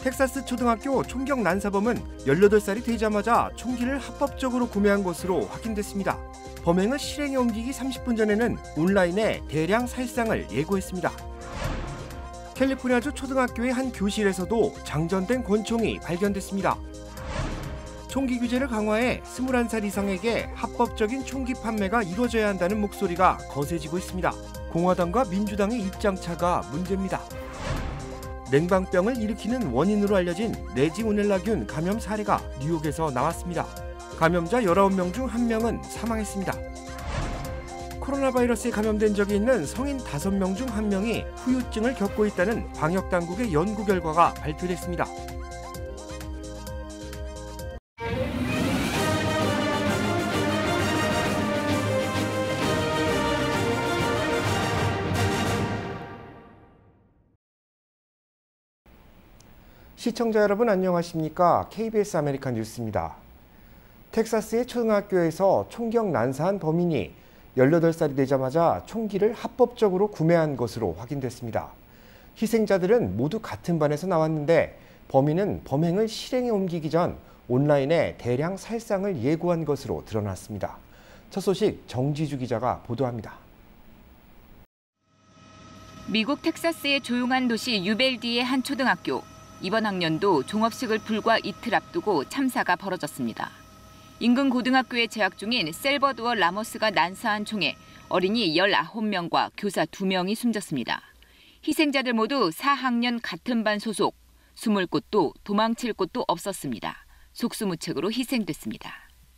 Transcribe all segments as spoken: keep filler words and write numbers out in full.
텍사스 초등학교 총격 난사범은 열여덟 살이 되자마자 총기를 합법적으로 구매한 것으로 확인됐습니다. 범행을 실행에 옮기기 삼십 분 전에는 온라인에 대량 살상을 예고했습니다. 캘리포니아주 초등학교의 한 교실에서도 장전된 권총이 발견됐습니다. 총기 규제를 강화해 스물한 살 이상에게 합법적인 총기 판매가 이루어져야 한다는 목소리가 거세지고 있습니다. 공화당과 민주당의 입장차가 문제입니다. 냉방병을 일으키는 원인으로 알려진 레지오넬라균 감염 사례가 뉴욕에서 나왔습니다. 감염자 열아홉 명 중 한 명은 사망했습니다. 코로나 바이러스에 감염된 적이 있는 성인 다섯 명 중 한 명이 후유증을 겪고 있다는 방역당국의 연구 결과가 발표됐습니다. 시청자 여러분 안녕하십니까? 케이비에스 아메리칸 뉴스입니다. 텍사스의 초등학교에서 총격 난사한 범인이 열여덟 살이 되자마자 총기를 합법적으로 구매한 것으로 확인됐습니다. 희생자들은 모두 같은 반에서 나왔는데 범인은 범행을 실행에 옮기기 전 온라인에 대량 살상을 예고한 것으로 드러났습니다. 첫 소식 정지주 기자가 보도합니다. 미국 텍사스의 조용한 도시 유벨디의 한 초등학교. 이번 학년도 종업식을 불과 이틀 앞두고 참사가 벌어졌습니다. 인근 고등학교에 재학 중인 셀버도어 라모스가 난사한 총에 어린이 열아홉 명과 교사 두 명이 숨졌습니다. 희생자들 모두 사 학년 같은 반 소속, 숨을 곳도 도망칠 곳도 없었습니다. 속수무책으로 희생됐습니다.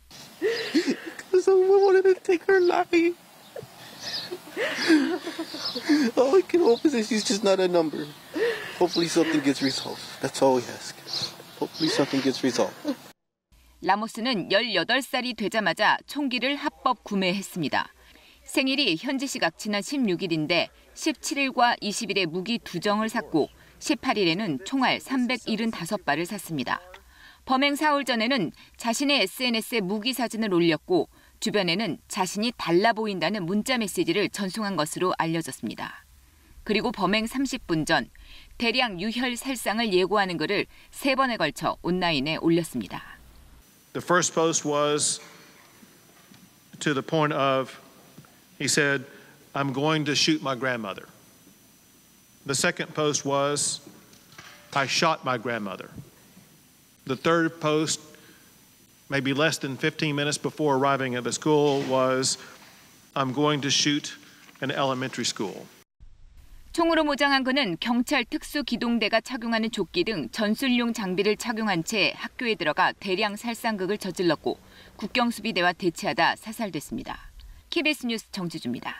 All we can hope is that she's just not a number. Hopefully something gets resolved. That's all we ask. Hopefully something gets resolved. 라모스는 열여덟 살이 되자마자 총기를 합법 구매했습니다. 생일이 현지 시각 지난 십육 일인데 십칠 일과 이십 일에 무기 두 정을 샀고 십팔 일에는 총알 삼백칠십오 발을 샀습니다. 범행 사흘 전에는 자신의 에스엔에스에 무기 사진을 올렸고 주변에는 자신이 달라 보인다는 문자 메시지를 전송한 것으로 알려졌습니다. 그리고 범행 삼십 분 전 대량 유혈 살상을 예고하는 글을 세 번에 걸쳐 온라인에 올렸습니다. The first post was to the point of, he said, I'm going to shoot my grandmother. The second post was, I shot my grandmother. The third post, maybe less than fifteen minutes before arriving at the school, was, I'm going to shoot an elementary school. 총으로 모장한 그는 경찰 특수기동대가 착용하는 조끼 등 전술용 장비를 착용한 채 학교에 들어가 대량 살상극을 저질렀고 국경수비대와 대치하다 사살됐습니다. 케이비에스 뉴스 정지주입니다.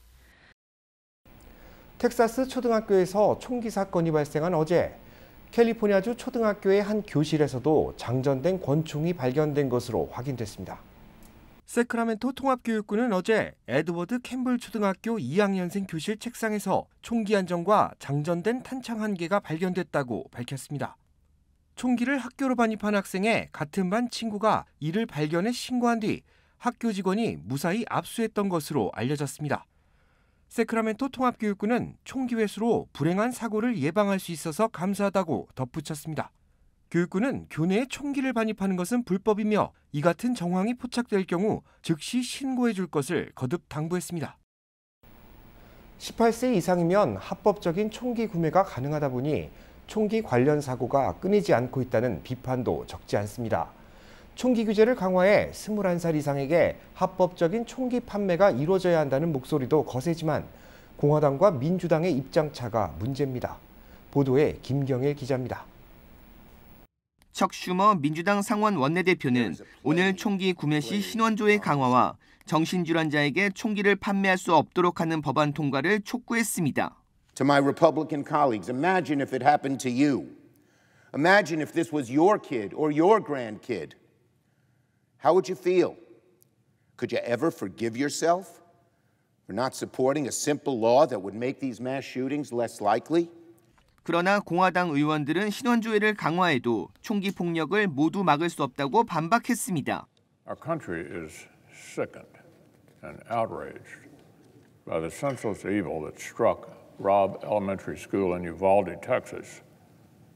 텍사스 초등학교에서 총기 사건이 발생한 어제 캘리포니아주 초등학교의 한 교실에서도 장전된 권총이 발견된 것으로 확인됐습니다. 세크라멘토 통합교육부는 어제 에드워드 캠블 초등학교 이 학년생 교실 책상에서 총기 안정과 장전된 탄창 한 개가 발견됐다고 밝혔습니다. 총기를 학교로 반입한 학생의 같은 반 친구가 이를 발견해 신고한 뒤 학교 직원이 무사히 압수했던 것으로 알려졌습니다. 세크라멘토 통합교육부는 총기 회수로 불행한 사고를 예방할 수 있어서 감사하다고 덧붙였습니다. 교육부는 교내에 총기를 반입하는 것은 불법이며 이 같은 정황이 포착될 경우 즉시 신고해 줄 것을 거듭 당부했습니다. 십팔 세 이상이면 합법적인 총기 구매가 가능하다 보니 총기 관련 사고가 끊이지 않고 있다는 비판도 적지 않습니다. 총기 규제를 강화해 스물한 살 이상에게 합법적인 총기 판매가 이루어져야 한다는 목소리도 거세지만 공화당과 민주당의 입장차가 문제입니다. 보도에 김경일 기자입니다. 척 슈머 민주당 상원 원내대표는 오늘 총기 구매 시 신원조회 강화와 정신질환자에게 총기를 판매할 수 없도록 하는 법안 통과를 촉구했습니다. To my Republican colleagues, imagine if it happened to you. Imagine if this was your kid or your grandkid. How would you feel? Could you ever forgive yourself for not supporting a simple law that would make these mass shootings less likely? 그러나 공화당 의원들은 신원조회를 강화해도 총기 폭력을 모두 막을 수 없다고 반박했습니다. Our country is sickened and outraged by the senseless evil that struck Robb Elementary School in Uvalde, Texas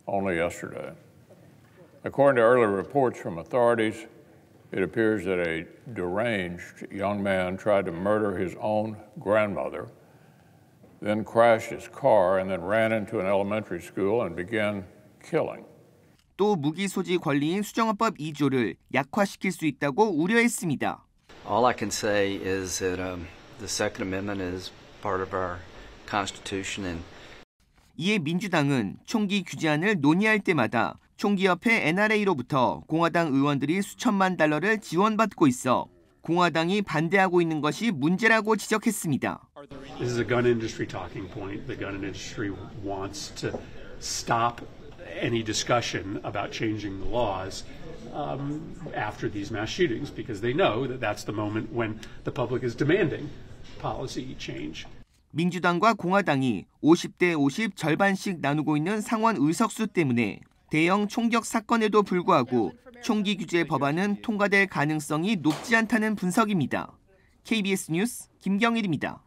only yesterday. According to early reports from authorities, it appears that a deranged young man tried to murder his own grandmother, then crashed his car and then ran into an elementary school and began killing. 또 무기 소지 권리인 수정헌법 이 조를 약화시킬 수 있다고 우려했습니다. All I can say is that um, the Second Amendment is part of our Constitution and 이에 민주당은 총기 규제안을 논의할 때마다 총기협회 엔알에이로부터 공화당 의원들이 수천만 달러를 지원받고 있어 공화당이 반대하고 있는 것이 문제라고 지적했습니다. This is a gun industry talking point. The gun industry wants to stop any discussion about changing the laws um, after these mass shootings because they know that that's the moment when the public is demanding policy change. 민주당과 공화당이 오십 대 오십 절반씩 나누고 있는 상원 의석수 때문에 대형 총격 사건에도 불구하고 총기 규제 법안은 통과될 가능성이 높지 않다는 분석입니다. 케이비에스 뉴스 김경일입니다.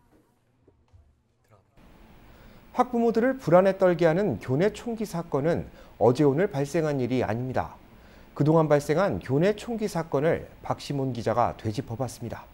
학부모들을 불안에 떨게 하는 교내 총기 사건은 어제 오늘 발생한 일이 아닙니다. 그동안 발생한 교내 총기 사건을 박시몬 기자가 되짚어봤습니다.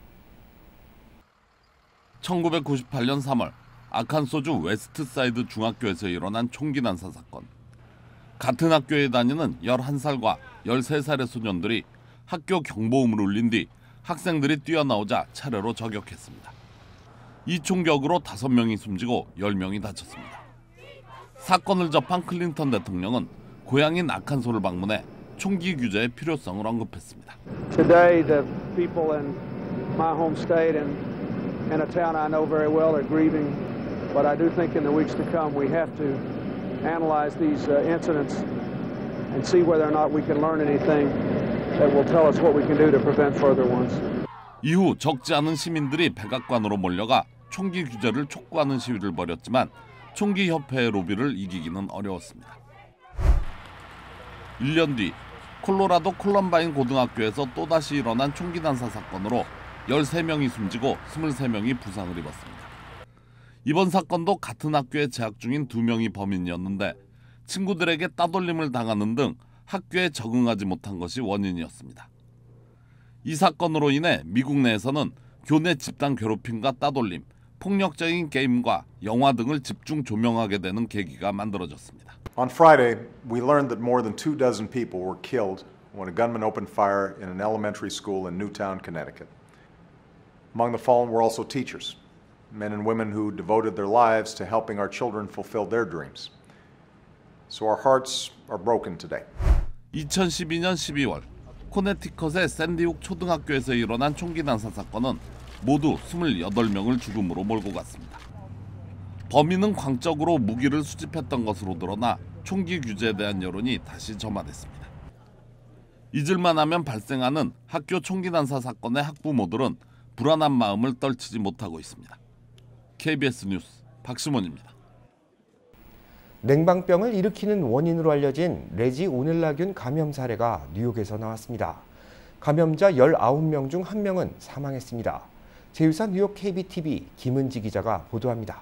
천구백구십팔 년 삼월 아칸소주 웨스트사이드 중학교에서 일어난 총기 난사 사건. 같은 학교에 다니는 열한 살과 열세 살의 소년들이 학교 경보음을 울린 뒤 학생들이 뛰어나오자 차례로 저격했습니다. 이 총격으로 다섯 명이 숨지고 열 명이 다쳤습니다. 사건을 접한 클린턴 대통령은 고향인 아칸소를 방문해 총기 규제의 필요성을 언급했습니다. Today the people in my home state and in a town I know very well are grieving, but I do think in the weeks to come we have to analyze these uh, incidents and see whether or not we can learn anything that will tell us what we can do to prevent further ones. 이후 적지 않은 시민들이 백악관으로 몰려가 총기 규제를 촉구하는 시위를 벌였지만 총기협회의 로비를 이기기는 어려웠습니다. 일 년 뒤 콜로라도 콜럼바인 고등학교에서 또다시 일어난 총기 난사 사건으로 열세 명이 숨지고 스물세 명이 부상을 입었습니다. 이번 사건도 같은 학교에 재학 중인 두 명이 범인이었는데 친구들에게 따돌림을 당하는 등 학교에 적응하지 못한 것이 원인이었습니다. 이 사건으로 인해 미국 내에서는 교내 집단 괴롭힘과 따돌림, 폭력적인 게임과 영화 등을 집중 조명하게 되는 계기가 만들어졌습니다. On Friday, we learned that more than two dozen people were killed when a gunman opened fire in an elementary school in Newtown, Connecticut. Among the fallen were also teachers, men and women who devoted their lives to helping our children fulfill their dreams. So our hearts are broken today. 이천십이 년 십이월 코네티컷의 샌디훅 초등학교에서 일어난 총기 난사 사건은 모두 스물여덟 명을 죽음으로 몰고 갔습니다. 범인은 광적으로 무기를 수집했던 것으로 드러나 총기 규제에 대한 여론이 다시 점화됐습니다. 잊을만 하면 발생하는 학교 총기 난사 사건의 학부모들은 불안한 마음을 떨치지 못하고 있습니다. 케이비에스 뉴스 박시몬입니다. 냉방병을 일으키는 원인으로 알려진 레지오넬라균 감염 사례가 뉴욕에서 나왔습니다. 감염자 열아홉 명 중 한 명은 사망했습니다. 제휴사 뉴욕 케이비티비 김은지 기자가 보도합니다.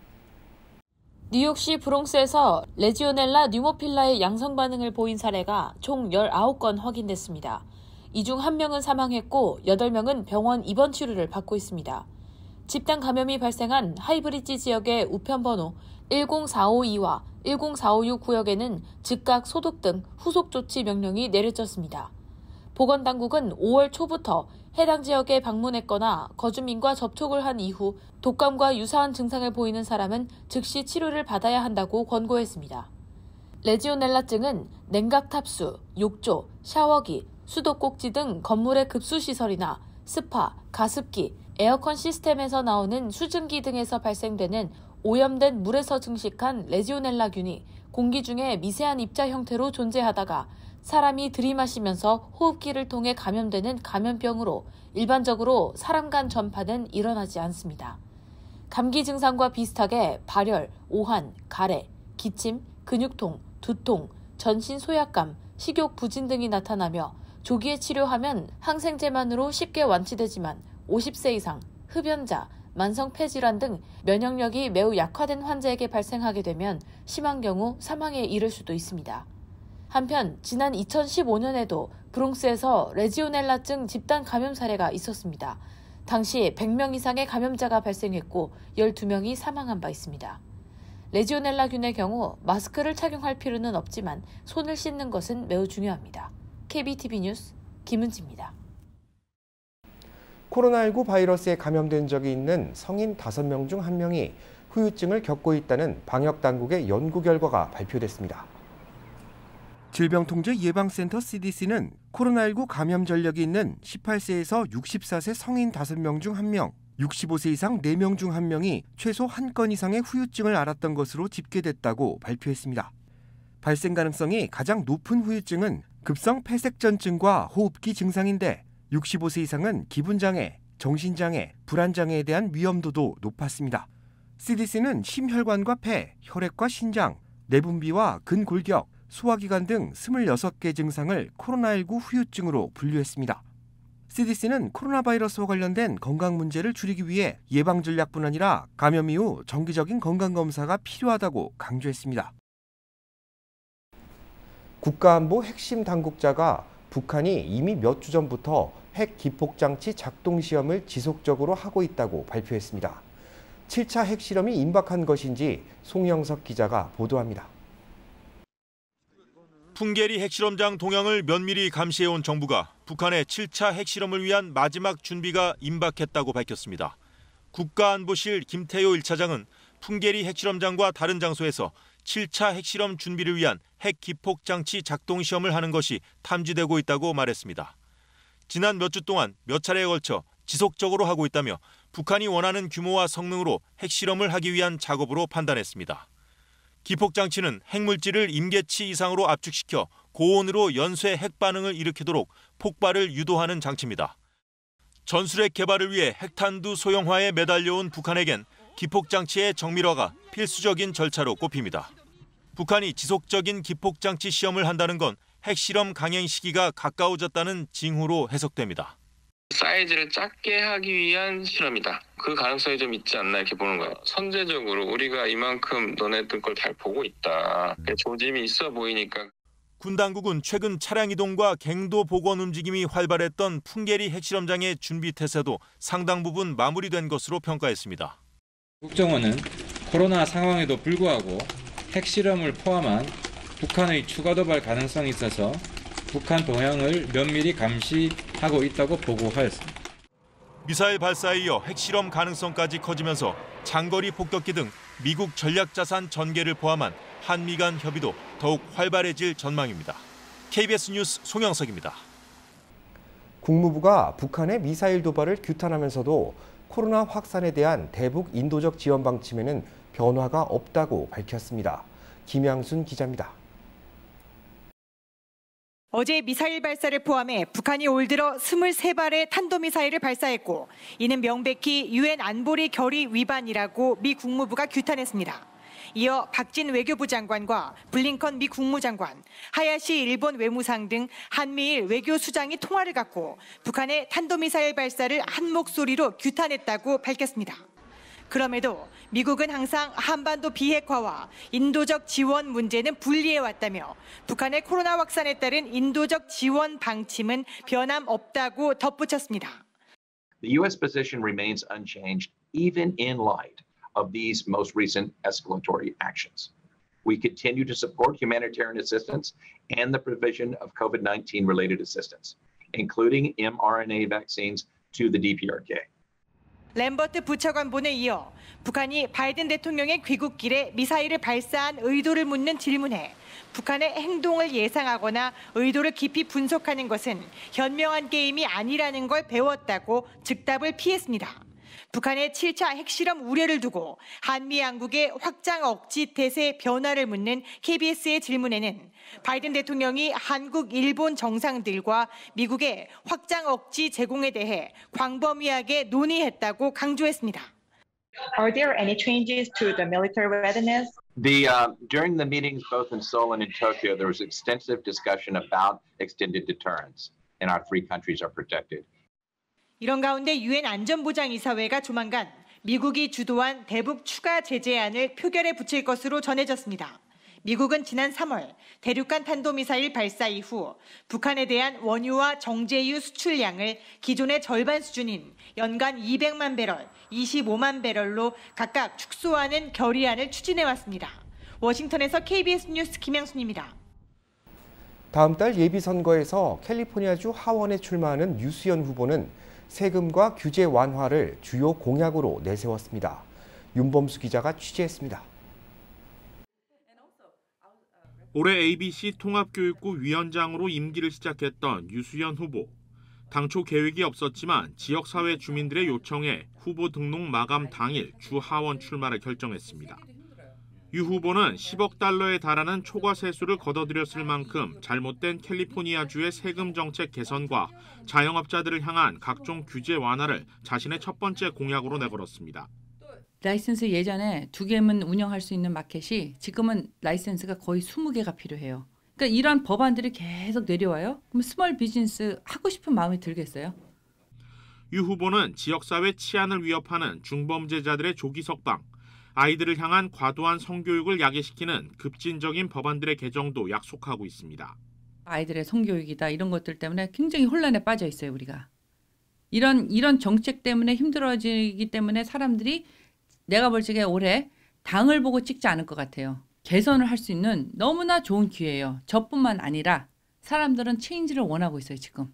뉴욕시 브롱스에서 레지오넬라 뉴모필라의 양성 반응을 보인 사례가 총 열아홉 건 확인됐습니다. 이 중 한 명은 사망했고 여덟 명은 병원 입원 치료를 받고 있습니다. 집단 감염이 발생한 하이브리지 지역의 우편번호 일공사오이와 일공사오육 구역에는 즉각 소독 등 후속 조치 명령이 내려졌습니다. 보건당국은 오월 초부터 해당 지역에 방문했거나 거주민과 접촉을 한 이후 독감과 유사한 증상을 보이는 사람은 즉시 치료를 받아야 한다고 권고했습니다. 레지오넬라증은 냉각 탑수, 욕조, 샤워기, 수도꼭지 등 건물의 급수시설이나 스파, 가습기, 에어컨 시스템에서 나오는 수증기 등에서 발생되는 오염된 물에서 증식한 레지오넬라균이 공기 중에 미세한 입자 형태로 존재하다가 사람이 들이마시면서 호흡기를 통해 감염되는 감염병으로 일반적으로 사람 간 전파는 일어나지 않습니다. 감기 증상과 비슷하게 발열, 오한, 가래, 기침, 근육통, 두통, 전신 소약감, 식욕 부진 등이 나타나며 조기에 치료하면 항생제만으로 쉽게 완치되지만 오십 세 이상, 흡연자, 만성 폐질환 등 면역력이 매우 약화된 환자에게 발생하게 되면 심한 경우 사망에 이를 수도 있습니다. 한편 지난 이천십오 년에도 브롱스에서 레지오넬라증 집단 감염 사례가 있었습니다. 당시 백 명 이상의 감염자가 발생했고 열두 명이 사망한 바 있습니다. 레지오넬라균의 경우 마스크를 착용할 필요는 없지만 손을 씻는 것은 매우 중요합니다. 케이비티비 뉴스 김은지입니다. 코로나십구 바이러스에 감염된 적이 있는 성인 다섯 명 중 한 명이 후유증을 겪고 있다는 방역당국의 연구 결과가 발표됐습니다. 질병통제예방센터 씨디씨는 코로나십구 감염 전력이 있는 십팔 세에서 육십사 세 성인 다섯 명 중 한 명, 육십오 세 이상 네 명 중 한 명이 최소 한 건 이상의 후유증을 앓았던 것으로 집계됐다고 발표했습니다. 발생 가능성이 가장 높은 후유증은 급성 폐색전증과 호흡기 증상인데 육십오 세 이상은 기분장애, 정신장애, 불안장애에 대한 위험도도 높았습니다. 씨디씨는 심혈관과 폐, 혈액과 신장, 내분비와 근골격, 소화기관 등 스물여섯 개 증상을 코로나십구 후유증으로 분류했습니다. 씨디씨는 코로나 바이러스와 관련된 건강 문제를 줄이기 위해 예방 전략뿐 아니라 감염 이후 정기적인 건강검사가 필요하다고 강조했습니다. 국가안보 핵심 당국자가 북한이 이미 몇 주 전부터 핵 기폭장치 작동 시험을 지속적으로 하고 있다고 발표했습니다. 칠 차 핵실험이 임박한 것인지 송영석 기자가 보도합니다. 풍계리 핵실험장 동향을 면밀히 감시해온 정부가 북한의 칠 차 핵실험을 위한 마지막 준비가 임박했다고 밝혔습니다. 국가안보실 김태효 일 차장은 풍계리 핵실험장과 다른 장소에서 칠 차 핵실험 준비를 위한 핵 기폭장치 작동 시험을 하는 것이 탐지되고 있다고 말했습니다. 지난 몇 주 동안 몇 차례에 걸쳐 지속적으로 하고 있다며 북한이 원하는 규모와 성능으로 핵실험을 하기 위한 작업으로 판단했습니다. 기폭장치는 핵물질을 임계치 이상으로 압축시켜 고온으로 연쇄 핵반응을 일으키도록 폭발을 유도하는 장치입니다. 전술핵 개발을 위해 핵탄두 소형화에 매달려온 북한에겐 기폭장치의 정밀화가 필수적인 절차로 꼽힙니다. 북한이 지속적인 기폭장치 시험을 한다는 건 핵실험 강행 시기가 가까워졌다는 징후로 해석됩니다. 사이즈를 작게 하기 위한 실험이다. 그 가능성이 좀 있지 않나 이렇게 보는 거예요. 선제적으로 우리가 이만큼 너네들 걸 잘 보고 있다. 조짐이 있어 보이니까. 군 당국은 최근 차량 이동과 갱도 복원 움직임이 활발했던 풍계리 핵실험장의 준비 태세도 상당 부분 마무리된 것으로 평가했습니다. 국정원은 코로나 상황에도 불구하고 핵실험을 포함한 북한의 추가 도발 가능성이 있어서 북한 동향을 면밀히 감시하고 있다고 보고하였습니다. 미사일 발사에 이어 핵실험 가능성까지 커지면서 장거리 폭격기 등 미국 전략자산 전개를 포함한 한미 간 협의도 더욱 활발해질 전망입니다. 케이비에스 뉴스 송영석입니다. 국무부가 북한의 미사일 도발을 규탄하면서도 코로나 확산에 대한 대북 인도적 지원 방침에는 변화가 없다고 밝혔습니다. 김양순 기자입니다. 어제 미사일 발사를 포함해 북한이 올 들어 스물세 발의 탄도미사일을 발사했고 이는 명백히 유엔 안보리 결의 위반이라고 미 국무부가 규탄했습니다. 이어 박진 외교부 장관과 블링컨 미 국무장관, 하야시 일본 외무상 등 한미일 외교수장이 통화를 갖고 북한의 탄도미사일 발사를 한 목소리로 규탄했다고 밝혔습니다. 그럼에도 미국은 항상 한반도 비핵화와 인도적 지원 문제는 분리해왔다며 북한의 코로나 확산에 따른 인도적 지원 방침은 변함없다고 덧붙였습니다. The U S position remains unchanged even in light of these most recent escalatory actions. We continue to support humanitarian assistance and the provision of COVID nineteen related assistance, including mRNA vaccines to the D P R K. 램버트 부차관보에 이어 북한이 바이든 대통령의 귀국길에 미사일을 발사한 의도를 묻는 질문에 북한의 행동을 예상하거나 의도를 깊이 분석하는 것은 현명한 게임이 아니라는 걸 배웠다고 즉답을 피했습니다. 북한의 칠 차 핵실험 우려를 두고 한미 양국의 확장 억지 태세 변화를 묻는 케이비에스의 질문에는 바이든 대통령이 한국, 일본 정상들과 미국의 확장 억지 제공에 대해 광범위하게 논의했다고 강조했습니다. Are there any changes to the military readiness? The uh, during the meetings both in Seoul and in Tokyo, there was extensive discussion about extended deterrence, and our three countries are protected. 이런 가운데 유엔 안전보장이사회가 조만간 미국이 주도한 대북 추가 제재안을 표결에 붙일 것으로 전해졌습니다. 미국은 지난 삼월 대륙간 탄도미사일 발사 이후 북한에 대한 원유와 정제유 수출량을 기존의 절반 수준인 연간 이백만 배럴, 이십오만 배럴로 각각 축소하는 결의안을 추진해왔습니다. 워싱턴에서 케이비에스 뉴스 김양순입니다. 다음 달 예비선거에서 캘리포니아주 하원에 출마하는 유수연 후보는 세금과 규제 완화를 주요 공약으로 내세웠습니다. 윤범수 기자가 취재했습니다. 올해 에이비씨 통합교육부 위원장으로 임기를 시작했던 유수연 후보. 당초 계획이 없었지만 지역사회 주민들의 요청에 후보 등록 마감 당일 주 하원 출마를 결정했습니다. 유 후보는 십억 달러에 달하는 초과 세수를 걷어들였을 만큼 잘못된 캘리포니아주의 세금 정책 개선과 자영업자들을 향한 각종 규제 완화를 자신의 첫 번째 공약으로 내걸었습니다. 라이센스 예전에 두 개만 운영할 수 있는 마켓이 지금은 라이센스가 거의 스무 개가 필요해요. 그러니까 이런 법안들이 계속 내려와요. 그럼 스몰 비즈니스 하고 싶은 마음이 들겠어요? 유 후보는 지역사회 치안을 위협하는 중범죄자들의 조기 석방, 아이들을 향한 과도한 성교육을 야기시키는 급진적인 법안들의 개정도 약속하고 있습니다. 아이들의 성교육이다 이런 것들 때문에 굉장히 혼란에 빠져 있어요, 우리가. 이런 이런 정책 때문에 힘들어지기 때문에 사람들이 내가 볼 적에 올해 당을 보고 찍지 않을 것 같아요. 개선을 할 수 있는 너무나 좋은 기회예요. 저뿐만 아니라 사람들은 체인지를 원하고 있어요, 지금.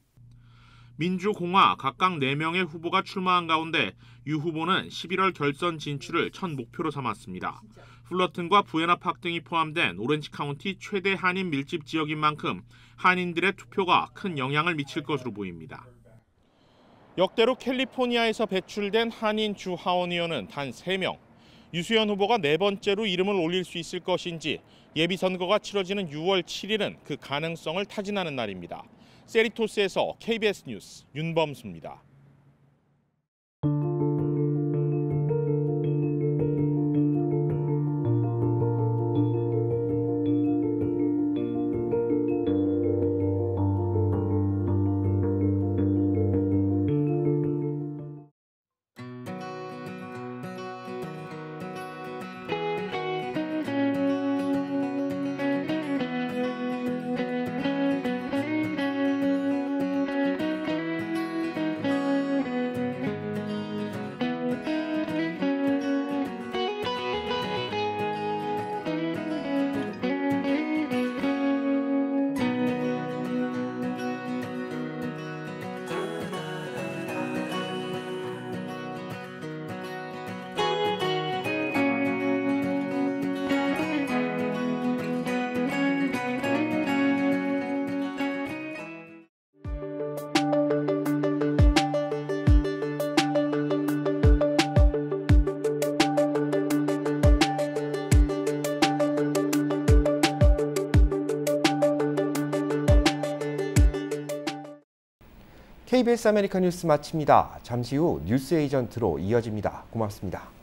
민주공화 각각 네 명의 후보가 출마한 가운데 유 후보는 십일월 결선 진출을 첫 목표로 삼았습니다. 플러튼과 부에나파크 등이 포함된 오렌지 카운티 최대 한인 밀집 지역인 만큼 한인들의 투표가 큰 영향을 미칠 것으로 보입니다. 역대로 캘리포니아에서 배출된 한인 주 하원의원은 단 세 명. 유수연 후보가 네 번째로 이름을 올릴 수 있을 것인지 예비선거가 치러지는 유월 칠일은 그 가능성을 타진하는 날입니다. 세리토스에서 케이비에스 뉴스 윤범수입니다. 케이비에스 아메리카 뉴스 마칩니다. 잠시 후 뉴스 에이전트로 이어집니다. 고맙습니다.